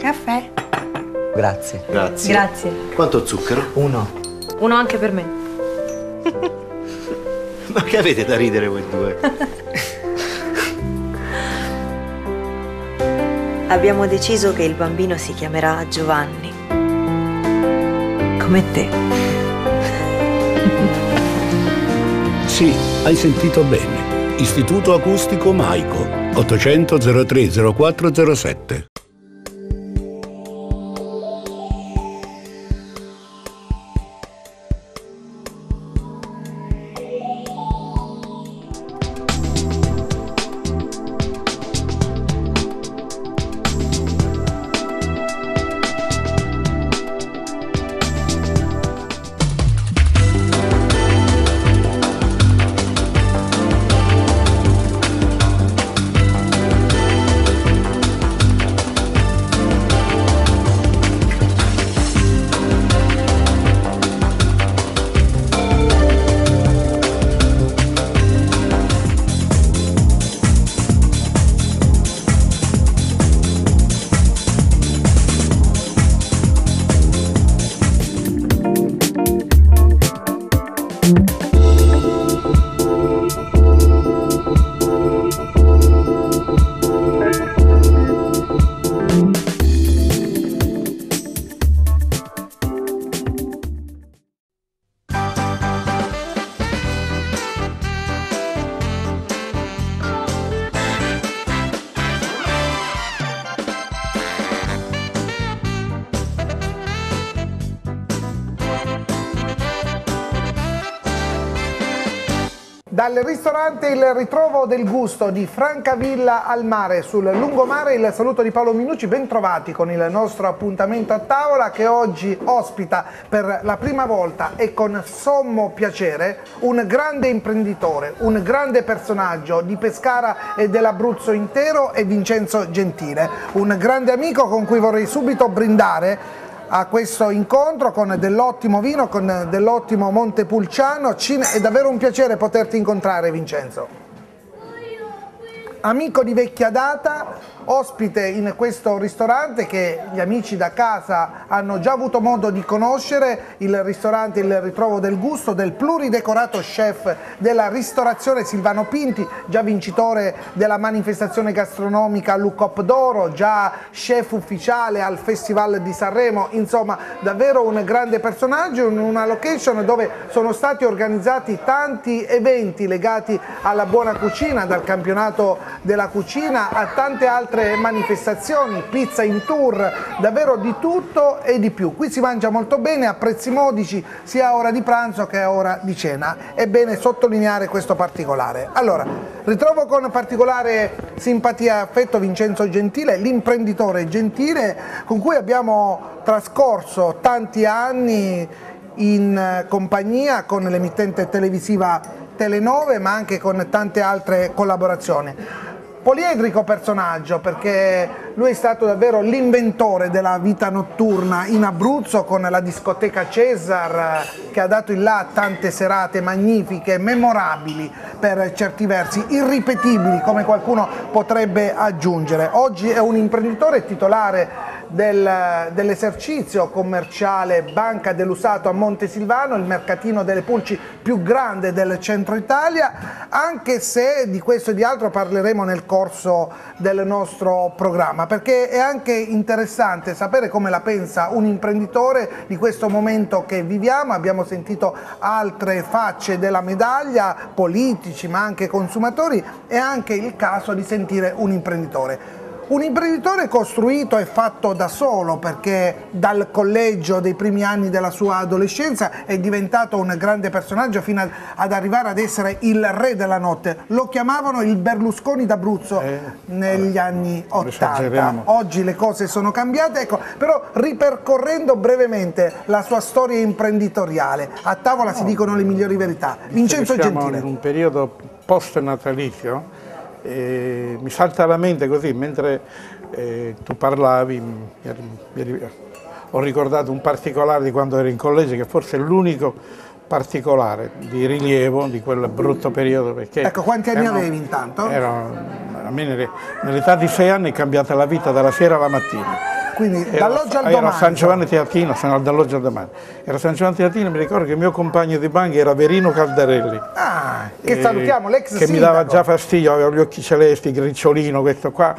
Caffè. Grazie. Grazie. Grazie. Quanto zucchero? Uno. Uno anche per me. Ma che avete da ridere voi due? Abbiamo deciso che il bambino si chiamerà Giovanni. Come te. Sì, hai sentito bene. Istituto Acustico Maico. 800 03 0407. Dal ristorante Il Ritrovo del Gusto di Francavilla al Mare sul lungomare, il saluto di Paolo Minucci, ben trovati con il nostro appuntamento a tavola che oggi ospita per la prima volta e con sommo piacere un grande imprenditore, un grande personaggio di Pescara e dell'Abruzzo intero, è Vincenzo Gentile, un grande amico con cui vorrei subito brindare a questo incontro con dell'ottimo vino, con dell'ottimo Montepulciano. È davvero un piacere poterti incontrare, Vincenzo. Amico di vecchia data, ospite in questo ristorante che gli amici da casa hanno già avuto modo di conoscere, il ristorante Il Ritrovo del Gusto del pluridecorato chef della ristorazione Silvano Pinti, già vincitore della manifestazione gastronomica Look Up d'Oro, già chef ufficiale al Festival di Sanremo, insomma davvero un grande personaggio in una location dove sono stati organizzati tanti eventi legati alla buona cucina, dal campionato della cucina a tante altre manifestazioni, pizza in tour, davvero di tutto e di più. Qui si mangia molto bene a prezzi modici sia a ora di pranzo che a ora di cena, è bene sottolineare questo particolare. Allora, ritrovo con particolare simpatia e affetto Vincenzo Gentile, l'imprenditore gentile con cui abbiamo trascorso tanti anni in compagnia con l'emittente televisiva Telenove, ma anche con tante altre collaborazioni. Poliedrico personaggio, perché lui è stato davvero l'inventore della vita notturna in Abruzzo con la discoteca Cesar, che ha dato il là a tante serate magnifiche, memorabili per certi versi, irripetibili come qualcuno potrebbe aggiungere. Oggi è un imprenditore titolare dell'esercizio commerciale Banca dell'Usato a Montesilvano, il mercatino delle pulci più grande del centro Italia, anche se di questo e di altro parleremo nel corso del nostro programma, perché è anche interessante sapere come la pensa un imprenditore di questo momento che viviamo. Abbiamo sentito altre facce della medaglia, politici ma anche consumatori, è anche il caso di sentire un imprenditore. Un imprenditore costruito e fatto da solo, perché dal collegio dei primi anni della sua adolescenza è diventato un grande personaggio fino ad arrivare ad essere il re della notte. Lo chiamavano il Berlusconi d'Abruzzo negli anni '80. Oggi le cose sono cambiate, ecco, però ripercorrendo brevemente la sua storia imprenditoriale, a tavola si dicono le migliori verità. Vincenzo Gentile. Siamo in un periodo post-natalizio. Mi salta alla mente così, mentre tu parlavi, ho ricordato un particolare di quando ero in collegio, che forse è l'unico particolare di rilievo di quel brutto periodo. Perché ecco, quanti anni avevi intanto? A me nell'età di 6 anni è cambiata la vita dalla sera alla mattina. quindi dall'oggi al domani. Era San Giovanni Teatino, sono dall'oggi al domani. Era San Giovanni Teatino, mi ricordo che il mio compagno di banco era Verino Caldarelli. Ah, che salutiamo, l'ex sindaco. Che mi dava già fastidio, aveva gli occhi celesti, gricciolino, questo qua.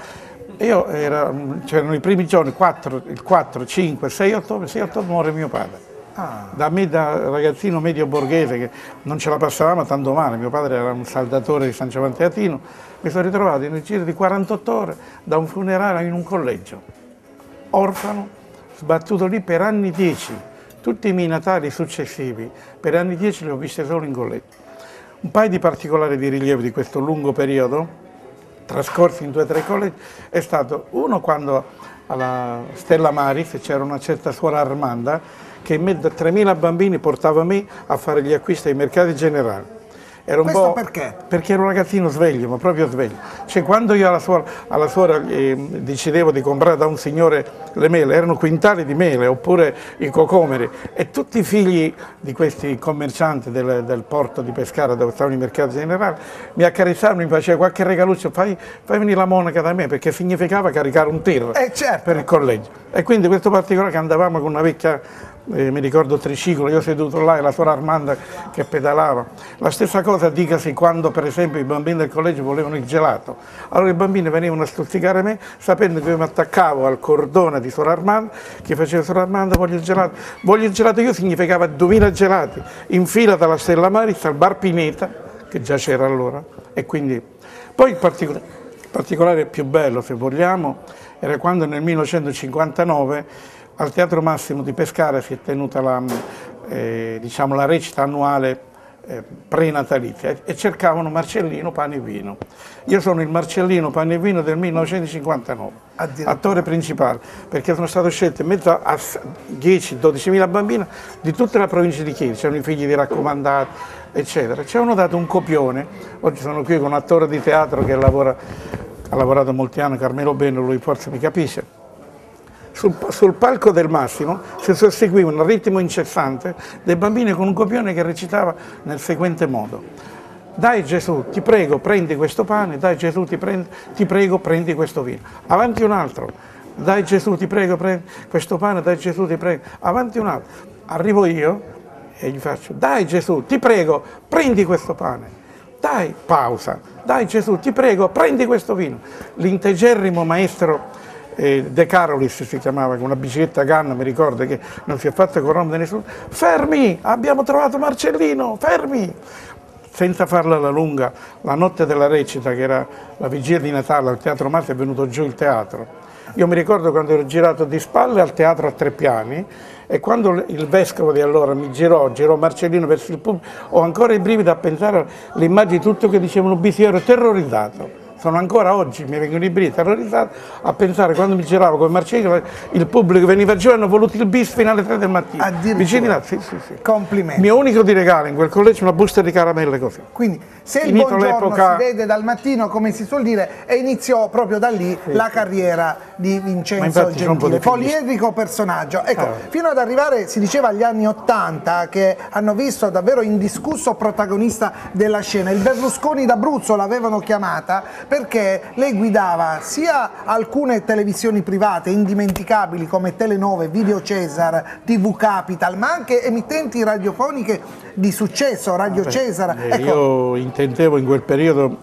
C'erano i primi giorni, il 4, 5, 6 ottobre muore mio padre. Da me, da ragazzino medio borghese, che non ce la passavamo tanto male, mio padre era un saldatore di San Giovanni Teatino, mi sono ritrovato nel giro di 48 ore da un funerale in un collegio, orfano, sbattuto lì per anni 10, tutti i miei natali successivi, per anni 10 li ho visti solo in collegio. Un paio di particolari di rilievo di questo lungo periodo, trascorsi in 2 o 3 collegi, è stato uno quando alla Stella Maris c'era una certa suora Armanda, che in mezzo a 3.000 bambini portava me a fare gli acquisti ai mercati generali. Era un Questo perché? Perché ero un ragazzino sveglio, ma proprio sveglio. Cioè quando io alla suora decidevo di comprare da un signore le mele, erano quintali di mele oppure i cocomeri, e tutti i figli di questi commercianti del porto di Pescara dove stavano i mercati generali mi accarezzavano, mi faceva qualche regaluccio, fai venire la monaca da me, perché significava caricare un tir certo. per il collegio. E quindi questo particolare, che andavamo con una vecchia, mi ricordo, triciclo, io seduto là e la suora Armanda che pedalava. La stessa cosa dicasi quando per esempio i bambini del collegio volevano il gelato. Allora i bambini venivano a stuzzicare me, sapendo che io mi attaccavo al cordone di suora Armanda, che faceva: suora Armanda, voglio il gelato. Voglio il gelato io significava 2000 gelati, in fila dalla Stella Maris al bar Pineta, che già c'era allora. E quindi, poi il particolare più bello, se vogliamo, era quando nel 1959 al Teatro Massimo di Pescara si è tenuta la recita annuale prenatalizia e cercavano Marcellino Pane e Vino. Io sono il Marcellino Pane e Vino del 1959, attore principale, perché sono stato scelto in mezzo a 10-12.000 bambini di tutta la provincia di Chieti, c'erano i figli di raccomandati, eccetera. Ci hanno dato un copione. Oggi sono qui con un attore di teatro che ha lavorato molti anni, Carmelo Bene, lui forse mi capisce. Sul palco del Massimo si susseguiva un ritmo incessante dei bambini con un copione che recitava nel seguente modo: dai Gesù, ti prego, prendi questo pane, dai Gesù, ti prego, prendi questo vino. Avanti un altro: dai Gesù, ti prego, prendi questo pane, dai Gesù, ti prego. Avanti un altro. Arrivo io e gli faccio: dai Gesù, ti prego, prendi questo pane. Dai, pausa. Dai Gesù, ti prego, prendi questo vino. L'integerrimo maestro De Carolis si chiamava, con una bicicletta canna, mi ricordo, che non si è fatto con nome di nessuno: fermi, abbiamo trovato Marcellino, fermi! Senza farla alla lunga, la notte della recita, che era la vigilia di Natale al Teatro Massimo, è venuto giù il teatro. Io mi ricordo quando ero girato di spalle al teatro a 3 piani, e quando il vescovo di allora mi girò Marcellino verso il pubblico, ho ancora i brividi a pensare alle immagini di tutto che dicevano bis, io ero terrorizzato. Sono ancora oggi, mi vengono i brividi, terrorizzato a pensare, quando mi giravo con Marcellino, il pubblico veniva giù e hanno voluto il bis fino alle 3 del mattino. Addirittura. Sì. Complimenti. Il mio unico di regalo in quel collegio, una busta di caramelle così. Quindi se il buongiorno si vede dal mattino, come si suol dire, e iniziò proprio da lì la carriera di Vincenzo Gentile, poliedrico personaggio. Ecco, fino ad arrivare, si diceva, agli anni '80, che hanno visto davvero indiscusso protagonista della scena. Il Berlusconi d'Abruzzo l'avevano chiamata, perché lei guidava sia alcune televisioni private indimenticabili come Telenove, Video Cesar, TV Capital, ma anche emittenti radiofoniche di successo, Radio Cesar. Ecco. Io intendevo in quel periodo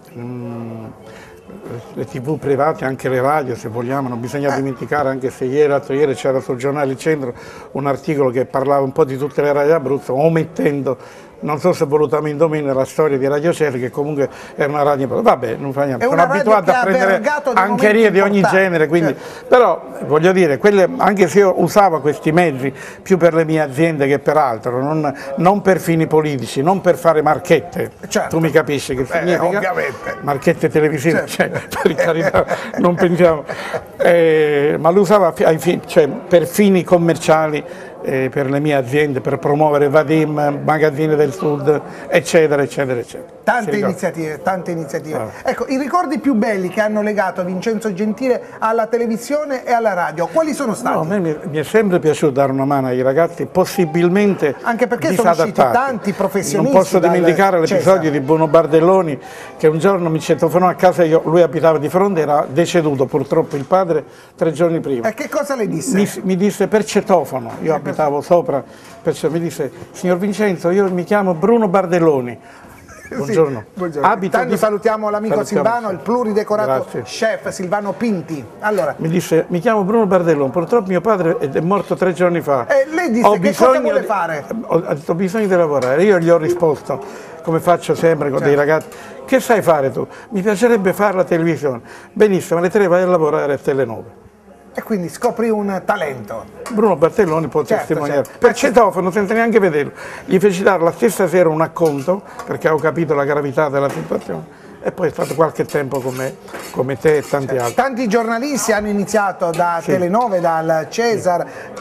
le TV private, anche le radio, se vogliamo, non bisogna dimenticare, anche se l'altro ieri c'era sul giornale Il Centro un articolo che parlava un po' di tutte le radio d'Abruzzo, omettendo, non so se volutamente o meno, la storia di Radio Cesar, che comunque era una radio, vabbè, non fa niente, sono abituato a prendere ancherie di ogni genere, quindi, però voglio dire, anche se io usavo questi mezzi più per le mie aziende che per altro, non per fini politici, non per fare marchette, tu mi capisci che significa? Ovviamente. Marchette televisive, per carità, non pensiamo, ma lo usava per fini commerciali per le mie aziende, per promuovere Vadim, Magazzini del Sud, eccetera, eccetera, eccetera. Tante iniziative, tante iniziative. Ecco, i ricordi più belli che hanno legato Vincenzo Gentile alla televisione e alla radio, quali sono stati? No, a me mi è sempre piaciuto dare una mano ai ragazzi, possibilmente anche perché sono usciti tanti professionisti. Non posso dimenticare l'episodio di Bruno Bardelloni, che un giorno mi citofonò a casa, lui abitava di fronte, era deceduto purtroppo il padre 3 giorni prima. E che cosa le disse? Mi disse per citofono, io abitavo sopra, perciò mi disse: signor Vincenzo, io mi chiamo Bruno Bardelloni. Buongiorno. Sì, buongiorno. Intanto salutiamo l'amico Silvano, il pluridecorato chef Silvano Pinti. Allora. Mi disse: mi chiamo Bruno Bardelloni, purtroppo mio padre è morto 3 giorni fa. E lei disse: che cosa vuole fare? Ho bisogno di lavorare. Io gli ho risposto, come faccio sempre con dei ragazzi: che sai fare tu? Mi piacerebbe fare la televisione. Benissimo, alle 3 vai a lavorare a Telenove. E quindi scopri un talento. Bruno Bartelloni può testimoniare. Per citofono, senza neanche vederlo. Gli feci dare la stessa sera un acconto, perché ho capito la gravità della situazione, e poi è stato qualche tempo come te e tanti altri. Tanti giornalisti hanno iniziato da Telenove, dal Cesar,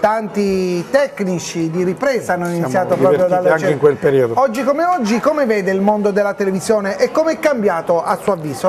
tanti tecnici di ripresa hanno iniziato proprio dal anche in quel periodo. Oggi come vede il mondo della televisione e come è cambiato a suo avviso?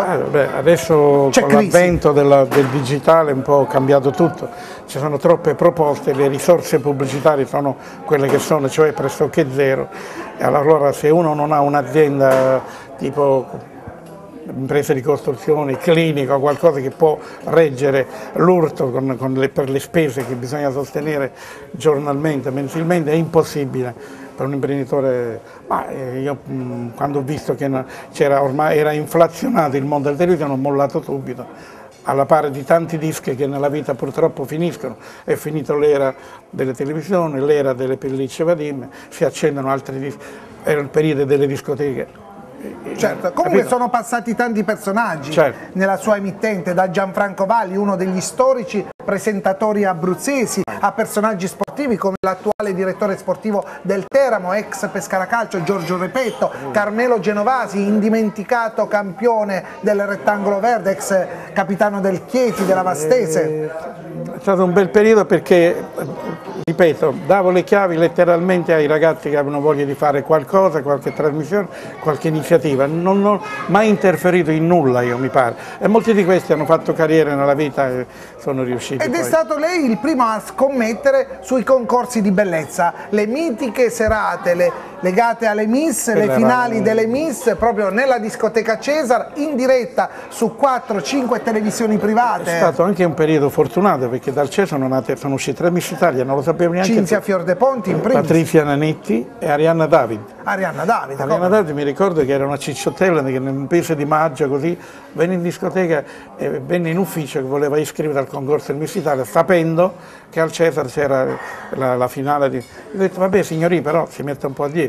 Adesso con l'avvento del digitale è un po' cambiato tutto, ci sono troppe proposte, le risorse pubblicitarie sono quelle che sono, cioè pressoché zero, e allora se uno non ha un'azienda tipo imprese di costruzione, clinica o qualcosa che può reggere l'urto per le spese che bisogna sostenere giornalmente, mensilmente, è impossibile per un imprenditore. Ma io quando ho visto che ormai era inflazionato il mondo della televisione ho mollato subito, alla pari di tanti dischi che nella vita purtroppo finiscono. È finito l'era delle televisioni, l'era delle pellicce Vadim, si accendono altri dischi, era il periodo delle discoteche. Certo, comunque sono passati tanti personaggi nella sua emittente, da Gianfranco Valli, uno degli storici presentatori abruzzesi, a personaggi sportivi come l'attuale direttore sportivo del Teramo, ex Pescara Calcio, Giorgio Repetto, Carmelo Genovasi, indimenticato campione del Rettangolo Verde, ex capitano del Chieti, della Vastese. È stato un bel periodo perché, ripeto, davo le chiavi letteralmente ai ragazzi che avevano voglia di fare qualcosa, qualche trasmissione, qualche iniziativa. Non ho mai interferito in nulla, io mi pare, e molti di questi hanno fatto carriera nella vita e sono riusciti. Ed è stato lei il primo a scommettere sui concorsi di bellezza, le mitiche serate legate alle Miss, le finali delle Miss, proprio nella discoteca Cesar, in diretta su 4-5 televisioni private. È stato anche un periodo fortunato, perché dal Cesar sono uscite 3 Miss Italia, non lo sapevo neanche. Cinzia Fiordeponti in primis. Patrizia Nanetti e Arianna David. Arianna David mi ricordo che era una cicciottella che nel mese di maggio così venne in discoteca e venne in ufficio che voleva iscrivere al concorso del Miss Italia, sapendo che al Cesar c'era la finale di... Ho detto: vabbè signori, però si mette un po' a dieta.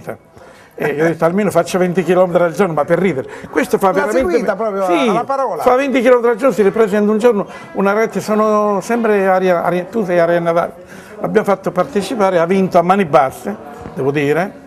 E io ho detto: almeno faccio 20 km al giorno, ma per ridere. Questo fa veramente... seguita proprio alla parola. Fa 20 km al giorno, si ripresenta un giorno una ragazza, sono sempre tu sei Arianna David. L'abbiamo fatto partecipare, ha vinto a mani basse, devo dire,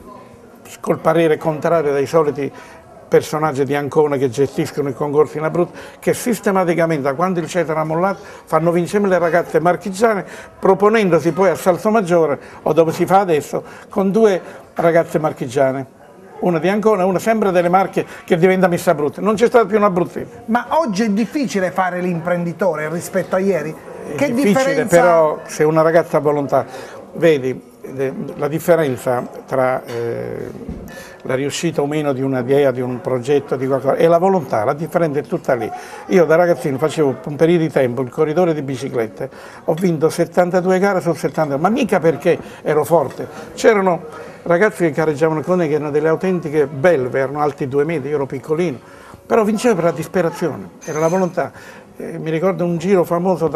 col parere contrario dai soliti personaggi di Ancona che gestiscono i concorsi in Abruzzo, che sistematicamente, da quando il Cesar ha mollato, fanno vincere le ragazze marchigiane, proponendosi poi a Salsomaggiore, o dove si fa adesso, con 2 ragazze marchigiane. Una di Ancona, una sempre delle Marche, che diventa Miss Abruzzo. Non c'è stato più un abruzzese. Ma oggi è difficile fare l'imprenditore rispetto a ieri? È difficile, però se una ragazza ha volontà, vedi, la differenza tra la riuscita o meno di un'idea, di un progetto, di qualcosa, e la volontà, la differenza è tutta lì. Io da ragazzino facevo un periodo di tempo il corridore di biciclette, ho vinto 72 gare su 72, ma mica perché ero forte, c'erano ragazzi che gareggiavano con me che erano delle autentiche belve, erano alti 2 metri, io ero piccolino, però vincevo per la disperazione, era la volontà. Mi ricordo un giro famoso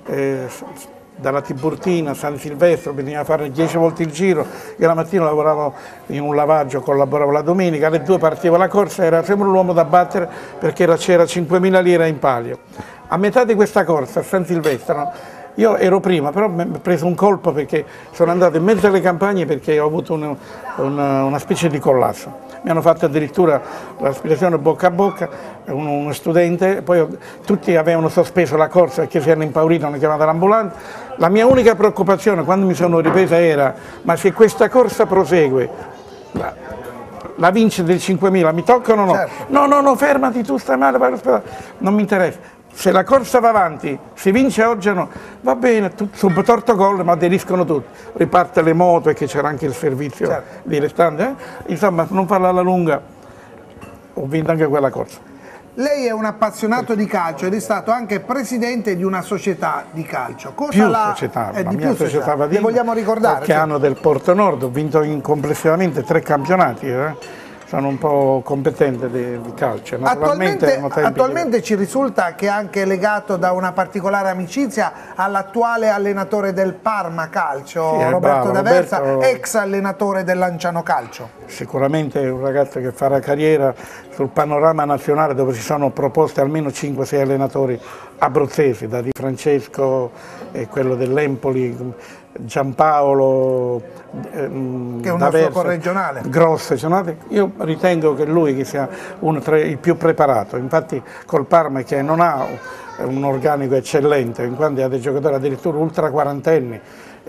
dalla Tiburtina a San Silvestro, bisognava fare 10 volte il giro. Io la mattina lavoravo in un lavaggio, collaboravo la domenica, alle 2 partiva la corsa, era sempre l'uomo da battere perché c'era 5.000 lire in palio. A metà di questa corsa a San Silvestro, io ero prima, però mi ho preso un colpo perché sono andato in mezzo alle campagne perché ho avuto una specie di collasso. Mi hanno fatto addirittura l'aspirazione bocca a bocca, uno studente, poi tutti avevano sospeso la corsa perché si erano impauriti, hanno chiamato l'ambulanza, La mia unica preoccupazione quando mi sono ripresa era, ma se questa corsa prosegue, la vince del 5.000, mi toccano o no? Certo. No, fermati, tu stai male, vai all'ospedale. Non mi interessa. Se la corsa va avanti, si vince oggi o no, va bene, subito torto gol, ma aderiscono tutti. Riparte le moto e che c'era anche il servizio di restante. Insomma, non farla alla lunga, ho vinto anche quella corsa. Lei è un appassionato di calcio ed è stato anche presidente di una società di calcio. Società, la mia società Vadini, le vogliamo ricordare? Che hanno del Porto Nord, ho vinto complessivamente 3 campionati. Sono un po' competente di calcio. Attualmente ci risulta che è anche legato da una particolare amicizia all'attuale allenatore del Parma Calcio, sì, Roberto D'Aversa, ex allenatore del Lanciano Calcio. Sicuramente è un ragazzo che farà carriera sul panorama nazionale, dove si sono proposti almeno 5-6 allenatori abruzzesi, da Di Francesco e quello dell'Empoli, Giampaolo, che è un nostro corregionale. Grosse. Io ritengo che lui che sia uno tra i più preparato, infatti col Parma, che non ha un organico eccellente, in quanto ha dei giocatori addirittura ultra quarantenni,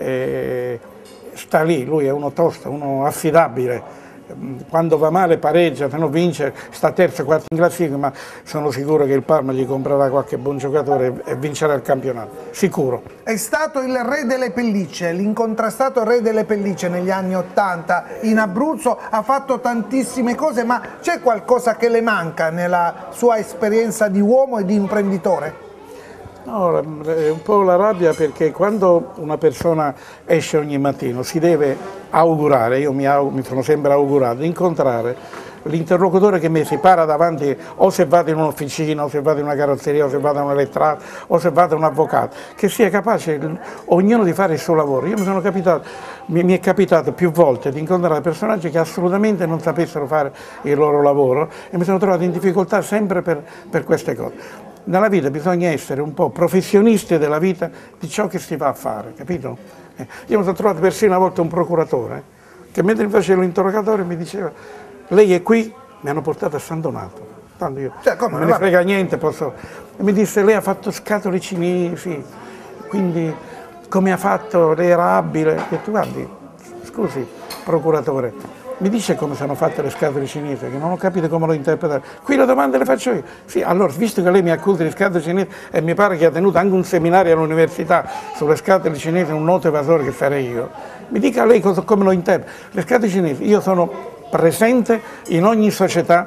sta lì, lui è uno tosto, uno affidabile. Quando va male pareggia, se no vince, sta terzo, quarto in classifica, ma sono sicuro che il Parma gli comprerà qualche buon giocatore e vincerà il campionato, sicuro. È stato il re delle pellicce, l'incontrastato re delle pellicce negli anni '80 in Abruzzo, ha fatto tantissime cose, ma c'è qualcosa che le manca nella sua esperienza di uomo e di imprenditore? No, è un po' la rabbia, perché quando una persona esce ogni mattino si deve augurare, io mi sono sempre augurato, di incontrare l'interlocutore che mi si para davanti, o se vado in un'officina, o se vado in una carrozzeria, o se vado in un elettrato, o se vado in un avvocato, che sia capace ognuno di fare il suo lavoro. Io mi è capitato più volte di incontrare personaggi che assolutamente non sapessero fare il loro lavoro e mi sono trovato in difficoltà sempre per queste cose. Nella vita bisogna essere un po' professionisti della vita, di ciò che si va a fare, capito? Io mi sono trovato persino una volta un procuratore che mentre mi faceva l'interrogatorio mi diceva: lei è qui, mi hanno portato a San Donato, tanto io non me ne frega niente, e mi disse: lei ha fatto scatole cinesi, quindi come ha fatto, lei era abile. Ho detto: guardi, scusi procuratore, mi dice come sono fatte le scatole cinesi, che non ho capito come lo interpretare. Qui le domande le faccio io. Sì, allora, visto che lei mi accusa di scatole cinesi e mi pare che ha tenuto anche un seminario all'università sulle scatole cinesi, un noto evasore che sarei io, mi dica lei come lo interpreta. Le scatole cinesi, io sono presente in ogni società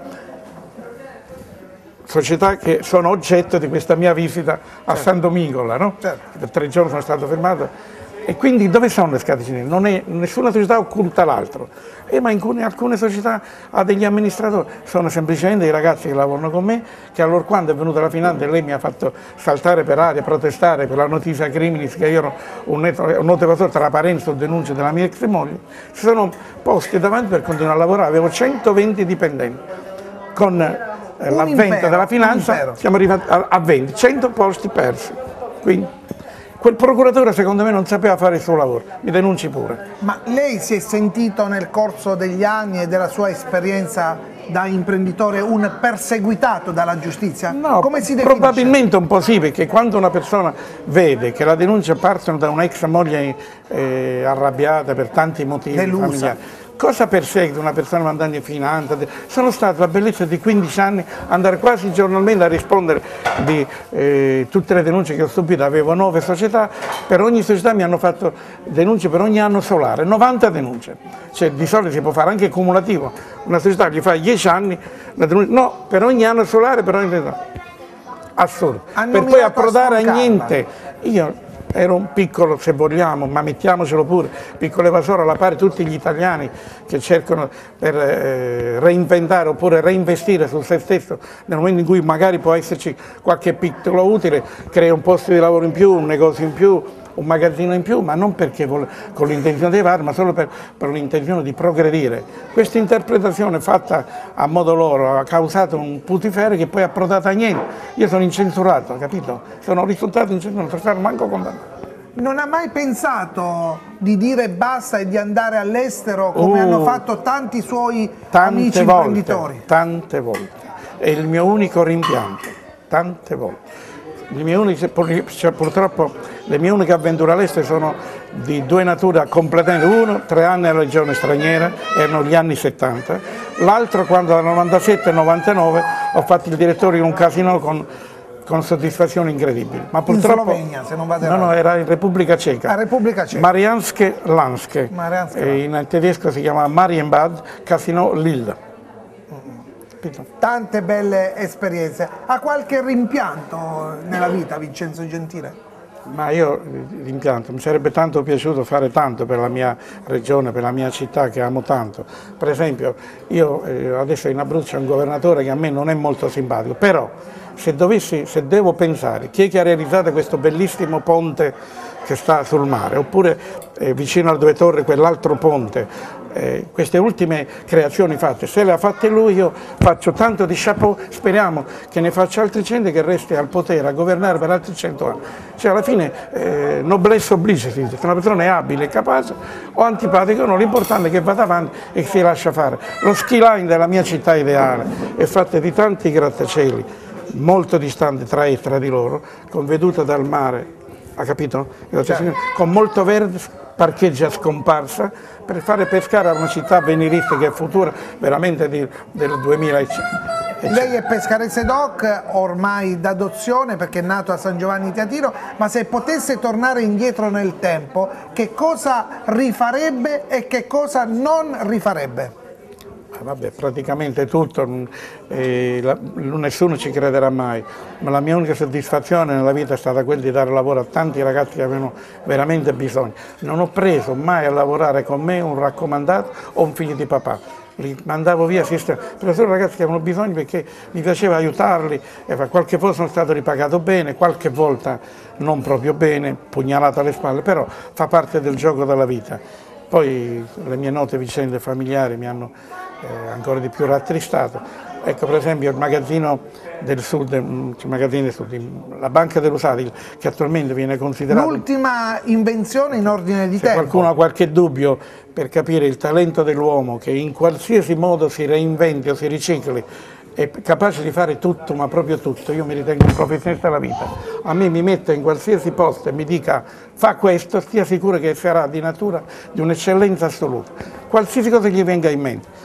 che sono oggetto di questa mia visita a San Domingola, no? Certo. Per 3 giorni sono stato fermato. E quindi dove sono le scatole cinesi? Nessuna società occulta l'altro. Ma in alcune società ha degli amministratori, sono semplicemente i ragazzi che lavorano con me, che allora quando è venuta la finanza e lei mi ha fatto saltare per aria, protestare per la notizia criminis, che io ero un noto evasore, tra parenti o denunce della mia ex moglie, si sono posti davanti per continuare a lavorare. Avevo 120 dipendenti. Con l'avvento della finanza siamo arrivati a 20, 100 posti persi. Quindi, quel procuratore secondo me non sapeva fare il suo lavoro, mi denunci pure. Ma lei si è sentito nel corso degli anni e della sua esperienza da imprenditore un perseguitato dalla giustizia? No, come si definisce? Probabilmente un po' sì, perché quando una persona vede che la denuncia partono da un'ex moglie arrabbiata per tanti motivi familiari, cosa persegue una persona mandando in finanza? Sono stato la bellezza di 15 anni andare quasi giornalmente a rispondere di tutte le denunce che ho subito. Avevo 9 società, per ogni società mi hanno fatto denunce per ogni anno solare, 90 denunce. Cioè di solito si può fare anche cumulativo, una società gli fa 10 anni, la denuncia, no, per ogni anno solare, per ogni assurdo. Per poi approdare a niente. Io ero un piccolo, se vogliamo, ma mettiamocelo pure, piccolo evasore alla pari tutti gli italiani che cercano per reinventare oppure reinvestire su se stesso nel momento in cui magari può esserci qualche piccolo utile, crea un posto di lavoro in più, un negozio in più, un magazzino in più, ma non perché con l'intenzione di evadere, ma solo per l'intenzione di progredire. Questa interpretazione fatta a modo loro ha causato un putiferio che poi ha approdato a niente. Io sono incensurato, capito? Sono risultato incensurato, non sono stato manco condannato. Non ha mai pensato di dire basta e di andare all'estero come hanno fatto tanti suoi amici imprenditori? Tante volte, è il mio unico rimpianto, tante volte. purtroppo le mie uniche avventure all'estero sono di due nature completamente. Uno, 3 anni alla legione straniera, erano gli anni 70, l'altro quando dal 97 al 99 ho fatto il direttore in un casino con soddisfazioni incredibili. Ma purtroppo, in Slovenia, se non vado no, era in Repubblica Ceca. Repubblica Ceca. Marianske Lanske. In tedesco si chiama Marienbad, Casino Lille. Tante belle esperienze. Ha qualche rimpianto nella vita, Vincenzo Gentile? Ma io rimpianto, mi sarebbe tanto piaciuto fare tanto per la mia regione, per la mia città che amo tanto. Per esempio, io adesso in Abruzzo c'è un governatore che a me non è molto simpatico, però se devo pensare chi è che ha realizzato questo bellissimo ponte che sta sul mare, oppure vicino alle Due Torri quell'altro ponte, queste ultime creazioni fatte, se le ha fatte lui io faccio tanto di chapeau, speriamo che ne faccia altri 100 e che resti al potere a governare per altri 100 anni. Cioè alla fine noblesse oblige, si dice, se una persona è abile, capace o antipatico, non l'importante è che vada avanti e che si lascia fare. Lo skyline della mia città ideale è fatta di tanti grattacieli molto distanti tra di loro, con veduta dal mare, ha capito? Con molto verde, parcheggi a scomparsa, per fare pescare a una città avveniristica e futura veramente del 2005. Lei è pescarese doc, ormai d'adozione perché è nato a San Giovanni Teatino, ma se potesse tornare indietro nel tempo, che cosa rifarebbe e che cosa non rifarebbe? Vabbè, praticamente tutto, nessuno ci crederà mai, ma la mia unica soddisfazione nella vita è stata quella di dare lavoro a tanti ragazzi che avevano veramente bisogno. Non ho preso mai a lavorare con me un raccomandato o un figlio di papà, li mandavo via sistema, per solo ragazzi che avevano bisogno perché mi piaceva aiutarli, e qualche volta sono stato ripagato bene, qualche volta non proprio bene, pugnalato alle spalle, però fa parte del gioco della vita. Poi le mie note vicende familiari mi hanno ancora di più rattristato. Ecco, per esempio il magazzino del Sud, la Banca dell'Usatil, che attualmente viene considerato l'ultima invenzione in ordine di se tempo. Qualcuno ha qualche dubbio per capire il talento dell'uomo che in qualsiasi modo si reinventi o si ricicli, è capace di fare tutto, ma proprio tutto. Io mi ritengo un professionista della vita. A me mi mette in qualsiasi posto e mi dica fa questo, stia sicuro che sarà di natura di un'eccellenza assoluta. Qualsiasi cosa gli venga in mente.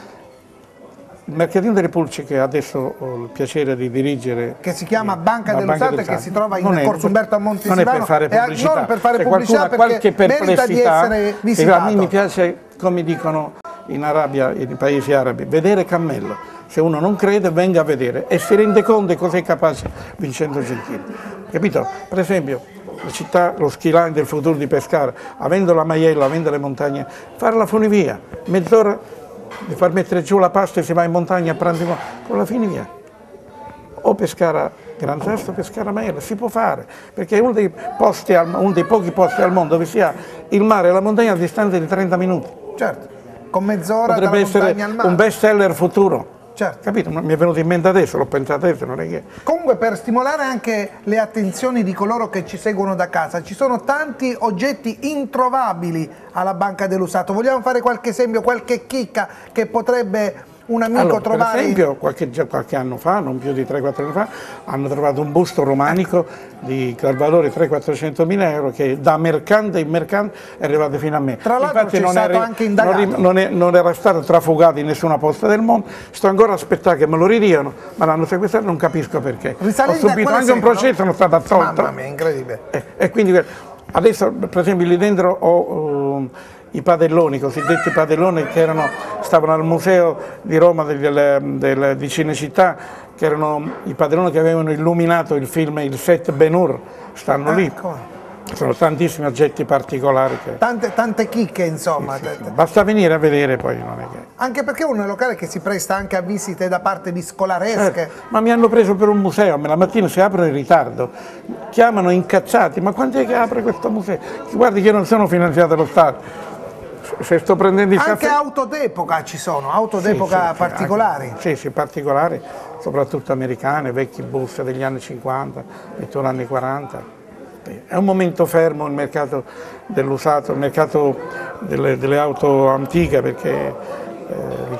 Il mercatino delle Pulci, che adesso ho il piacere di dirigere, che si chiama Banca dell'Usato, che si trova in Corso Umberto a Montisano, non è per fare pubblicità, non per fare se pubblicità, qualcuno ha qualche merita di essere visitato. A me mi piace, come dicono in Arabia, nei paesi arabi, vedere cammello. Se uno non crede, venga a vedere e si rende conto di cosa è capace Vincenzo Gentile. Capito? Per esempio, la città, lo skyline del futuro di Pescara, avendo la Maiella, avendo le montagne, fare la funivia, mezz'ora di far mettere giù la pasta e si va in montagna a prendere con la funivia. O Pescara Gran Sasso, Pescara Maiella, si può fare, perché è uno dei pochi posti al mondo dove si ha il mare e la montagna a distanza di 30 minuti. Certo, con mezz'ora dalla potrebbe essere montagna al mare. Un best seller futuro. Certo. Capito? Mi è venuto in mente adesso, l'ho pensato adesso, non è che... Comunque, per stimolare anche le attenzioni di coloro che ci seguono da casa, ci sono tanti oggetti introvabili alla Banca dell'Usato. Vogliamo fare qualche esempio, qualche chicca che potrebbe un amico trovare? Per esempio, qualche anno fa, non più di 3-4 anni fa, hanno trovato un busto romanico dal valore 300-400 mila euro che da mercante in mercante è arrivato fino a me. Tra l'altro c'è stato anche indagato. Non era stato trafugato in nessuna posta del mondo, sto ancora a aspettare che me lo ridiano, ma l'hanno sequestrato, non capisco perché. Risalente ho subito anche un processo, sono stato assolto. Mamma mia, incredibile. E quindi adesso, per esempio, lì dentro ho i padelloni, i cosiddetti padelloni che stavano al Museo di Roma di Cinecittà, che erano i padelloni che avevano illuminato il film, il set Ben-Hur, stanno lì. Sono tantissimi oggetti particolari. Tante chicche, insomma. Sì. Basta venire a vedere, poi non è che... Anche perché è un locale che si presta anche a visite da parte di scolaresche. Ma mi hanno preso per un museo, la mattina si aprono in ritardo, chiamano incazzati, ma quando è che apre questo museo? Guardi che io non sono finanziato dallo Stato. Se sto prendendo il anche caffè... auto d'epoca ci sono, auto d'epoca particolari. Sì, particolari, soprattutto americane, vecchi bus degli anni 50, addirittura anni 40. È un momento fermo il mercato dell'usato, il mercato delle auto antiche, perché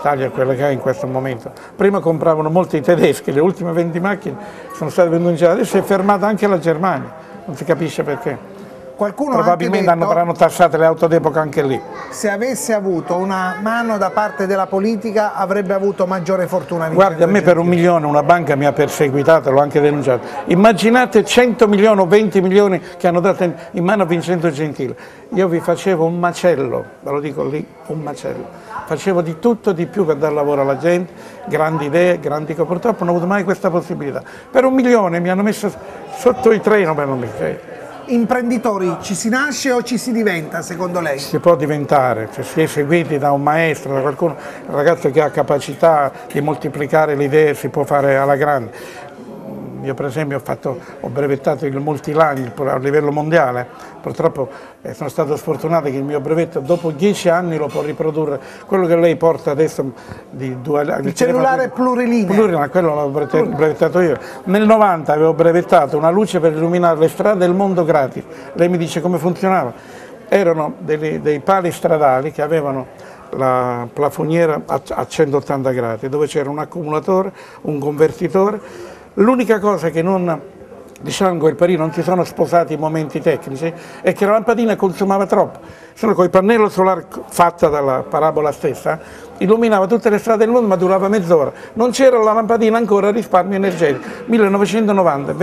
l'Italia è quella che è in questo momento. Prima compravano molti i tedeschi, le ultime 20 macchine sono state vendute in Germania, adesso è fermata anche la Germania, non si capisce perché. Qualcuno Probabilmente ha anche detto, avranno tassate le auto d'epoca anche lì. se avesse avuto una mano da parte della politica avrebbe avuto maggiore fortuna. Guardi, a me per 1 milione una banca mi ha perseguitato, l'ho anche denunciato. Immaginate 100 milioni o 20 milioni che hanno dato in mano a Vincenzo Gentile. Io vi facevo un macello, ve lo dico lì, un macello. Facevo di tutto di più per dar lavoro alla gente, grandi idee, grandi cose. Purtroppo non ho avuto mai questa possibilità. Per 1 milione mi hanno messo sotto il treno per non mi credere. Imprenditori, ci si nasce o ci si diventa secondo lei? Si può diventare, se si è seguiti da un maestro, da qualcuno, un ragazzo che ha capacità di moltiplicare le idee, si può fare alla grande. Io per esempio ho brevettato il multiline a livello mondiale, purtroppo sono stato sfortunato che il mio brevetto dopo 10 anni lo può riprodurre, quello che lei porta adesso di il cellulare plurilinee. Quello l'avevo brevettato io. Nel 90 avevo brevettato una luce per illuminare le strade del mondo gratis. Lei mi dice come funzionava? Erano dei pali stradali che avevano la plafoniera a 180 gradi, dove c'era un accumulatore, un convertitore. L'unica cosa che non, diciamo, in quel periodo non si sono sposati i momenti tecnici è che la lampadina consumava troppo. Solo con il pannello solare fatta dalla parabola stessa illuminava tutte le strade del mondo, ma durava mezz'ora. Non c'era la lampadina ancora a risparmio energetico, 1990,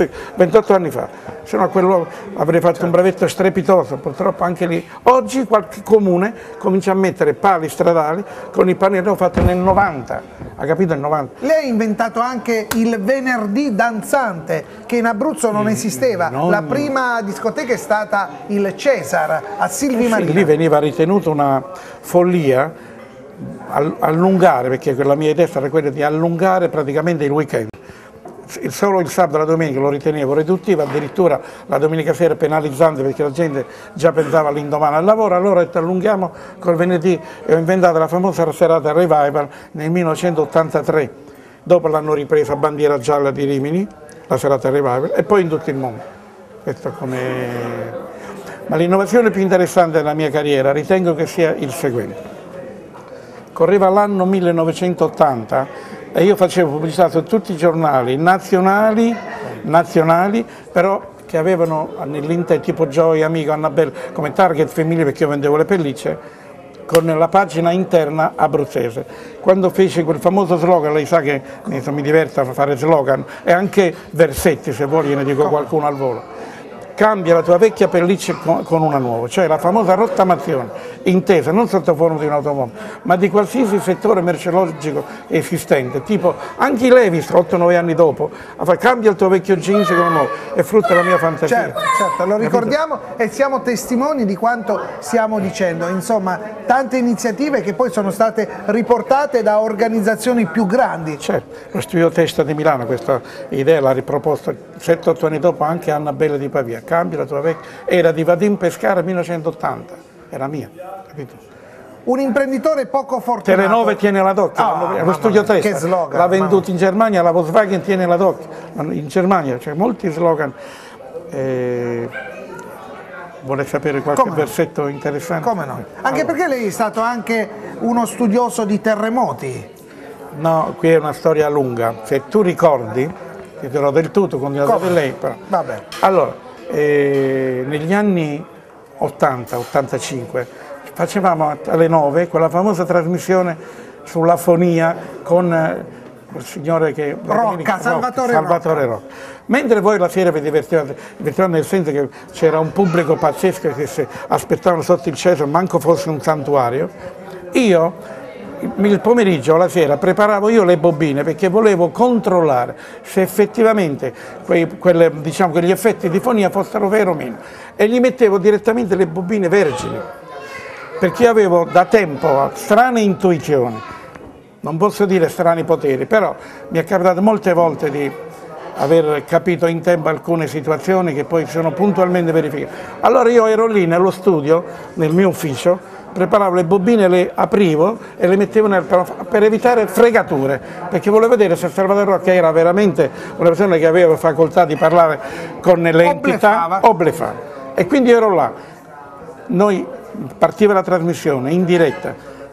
28 anni fa. Se no quello avrei fatto un brevetto strepitoso, purtroppo anche lì. Oggi qualche comune comincia a mettere pali stradali con i pannelli, l'ho fatto nel 90, ha capito, nel 90. Lei ha inventato anche il venerdì danzante, che in Abruzzo non esisteva. La prima discoteca è stata il Cesar a Silvi Marina. Lì veniva ritenuto una follia allungare, perché la mia idea era quella di allungare praticamente il weekend. Solo il sabato e la domenica lo ritenevo riduttivo, addirittura la domenica sera penalizzante perché la gente già pensava all'indomani al lavoro, allora ho detto allunghiamo col venerdì e ho inventato la famosa serata Revival nel 1983. Dopo l'hanno ripresa a Bandiera Gialla di Rimini, la serata Revival, e poi in tutto il mondo. Questo Ma l'innovazione più interessante della mia carriera ritengo che sia il seguente. Correva l'anno 1980 e io facevo pubblicità su tutti i giornali nazionali, però che avevano nell'Inter tipo Joy, Amico, Annabelle, come target femminile, perché io vendevo le pellicce, con la pagina interna abruzzese. Quando fece quel famoso slogan, lei sa che mi diverte a fare slogan, e anche versetti, se vuoi ne dico qualcuno al volo. Cambia la tua vecchia pelliccia con una nuova, cioè la famosa rottamazione, intesa non sotto forma di un'automobile, ma di qualsiasi settore merceologico esistente, tipo anche i Levi's 8-9 anni dopo, cambia il tuo vecchio jeans con uno nuovo, è frutto della mia fantasia. Certo, lo ricordiamo e siamo testimoni di quanto stiamo dicendo, insomma tante iniziative che poi sono state riportate da organizzazioni più grandi. Certo, lo Studio Testa di Milano questa idea l'ha riproposta 7-8 anni dopo anche Annabelle di Pavia. Cambia la tua vecchia, era di Vadim Pescara 1980, era mia, capito? Un imprenditore poco fortunato. Telenove tiene la DOC, lo Studio Testa, che slogan, l'ha venduto in Germania, la Volkswagen tiene la DOC, in Germania c'è molti slogan. Vuole sapere qualche versetto interessante? Come no? Anche perché lei è stato anche uno studioso di terremoti. No, qui è una storia lunga, se tu ricordi, ti dirò del tutto, continuo di lei, però. Vabbè. Allora, negli anni 80-85 facevamo alle 9 quella famosa trasmissione sulla fonia con il signore che Salvatore Rocca. Mentre voi la sera vi divertivate nel senso che c'era un pubblico pazzesco che si aspettavano sotto il cielo, manco fosse un santuario, io il pomeriggio o la sera preparavo io le bobine perché volevo controllare se effettivamente quegli effetti di fonia fossero veri o meno, e gli mettevo direttamente le bobine vergini perché avevo da tempo strane intuizioni, non posso dire strani poteri, però mi è capitato molte volte di aver capito in tempo alcune situazioni che poi sono puntualmente verificate. Allora io ero lì nello studio, nel mio ufficio, preparavo le bobine, le aprivo e le mettevo per evitare fregature, perché volevo vedere se Salvatore Rocca era veramente una persona che aveva facoltà di parlare con le entità o bleffava. E quindi ero là. Partiva la trasmissione in diretta,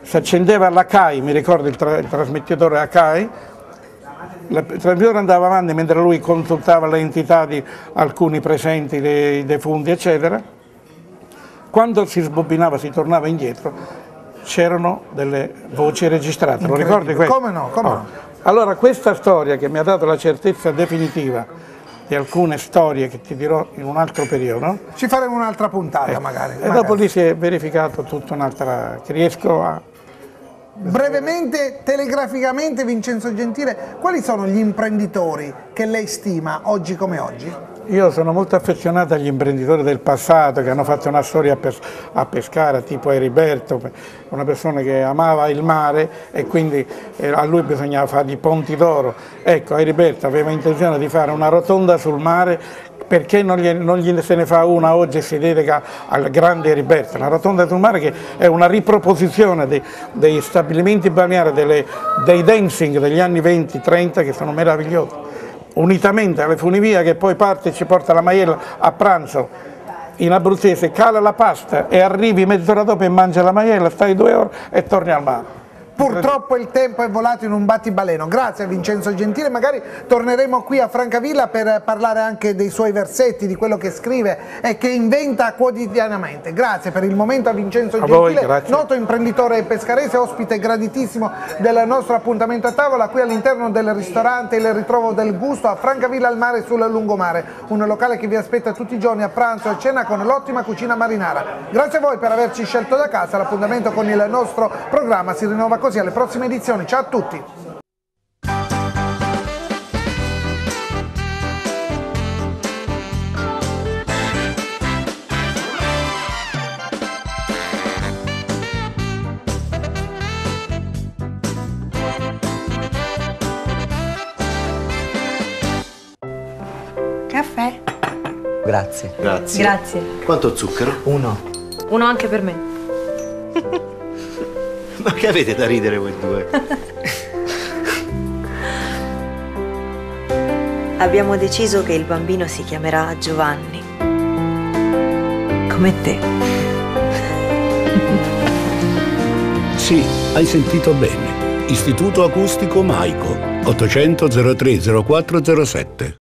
si accendeva la CAI, mi ricordo il trasmettitore a CAI, il trasmettitore andava avanti mentre lui consultava le entità di alcuni presenti, dei defunti, eccetera. Quando si sbobinava, si tornava indietro, c'erano delle voci registrate, lo ricordi questo? Come no, come no. Allora questa storia che mi ha dato la certezza definitiva di alcune storie che ti dirò in un altro periodo. Ci faremo un'altra puntata magari. E dopo lì si è verificato tutta un'altra, che riesco a... Brevemente, telegraficamente, Vincenzo Gentile, quali sono gli imprenditori che lei stima oggi come oggi? Io sono molto affezionato agli imprenditori del passato che hanno fatto una storia a Pescara, tipo Eriberto, una persona che amava il mare e quindi a lui bisognava fare i ponti d'oro. Ecco, Eriberto aveva intenzione di fare una rotonda sul mare, perché non se ne fa una oggi e si dedica al grande Eriberto? La rotonda sul mare, che è una riproposizione dei stabilimenti balneari, dei dancing degli anni 20-30 che sono meravigliosi, unitamente alle funivie che poi parte e ci porta la Maiella a pranzo in abruzzese, cala la pasta e arrivi mezz'ora dopo e mangi la Maiella, stai 2 ore e torni al mare. Purtroppo il tempo è volato in un battibaleno. Grazie a Vincenzo Gentile, magari torneremo qui a Francavilla per parlare anche dei suoi versetti, di quello che scrive e che inventa quotidianamente. Grazie per il momento a Vincenzo Gentile, noto imprenditore pescarese, ospite graditissimo del nostro appuntamento a tavola qui all'interno del ristorante Il Ritrovo del Gusto a Francavilla al Mare sul lungomare, un locale che vi aspetta tutti i giorni a pranzo e a cena con l'ottima cucina marinara. Grazie a voi per averci scelto da casa, l'appuntamento con il nostro programma si rinnova così alle prossime edizioni. Ciao a tutti! Caffè? Grazie. Grazie. Grazie. Quanto zucchero? Uno. Uno anche per me. Ma che avete da ridere voi due? Abbiamo deciso che il bambino si chiamerà Giovanni. Come te. Sì, hai sentito bene. Istituto Acustico Maico, 800 03 0407.